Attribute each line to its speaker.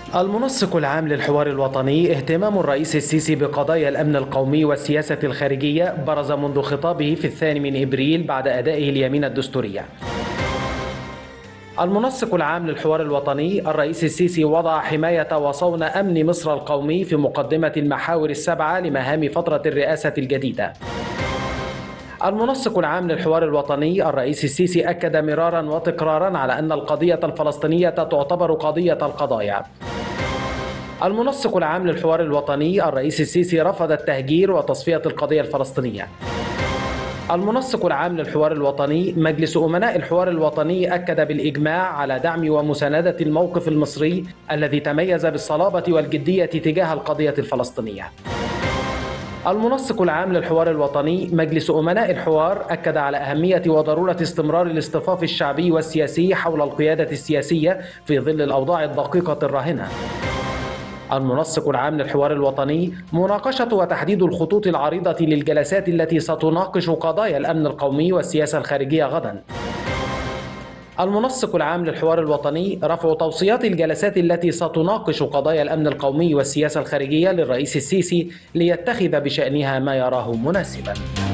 Speaker 1: المنسق العام للحوار الوطني اهتمام الرئيس السيسي بقضايا الأمن القومي والسياسة الخارجية برز منذ خطابه في 2 إبريل بعد أدائه اليمين الدستورية. المنسق العام للحوار الوطني الرئيس السيسي وضع حماية وصون أمن مصر القومي في مقدمة المحاور السبعة لمهام فترة الرئاسة الجديدة. المنسق العام للحوار الوطني الرئيس السيسي أكد مرارا وتكرارا على أن القضية الفلسطينية تعتبر قضية القضايا. المنسق العام للحوار الوطني الرئيس السيسي رفض التهجير وتصفية القضية الفلسطينية. المنسق العام للحوار الوطني مجلس أمناء الحوار الوطني أكد بالإجماع على دعم ومساندة الموقف المصري الذي تميز بالصلابة والجدية تجاه القضية الفلسطينية. المنسق العام للحوار الوطني مجلس أمناء الحوار أكد على أهمية وضرورة استمرار الاصطفاف الشعبي والسياسي حول القيادة السياسية في ظل الأوضاع الدقيقة الراهنة. المنسق العام للحوار الوطني مناقشة وتحديد الخطوط العريضة للجلسات التي ستناقش قضايا الأمن القومي والسياسة الخارجية غدا. المنسق العام للحوار الوطني رفع توصيات الجلسات التي ستناقش قضايا الأمن القومي والسياسة الخارجية للرئيس السيسي ليتخذ بشأنها ما يراه مناسبا.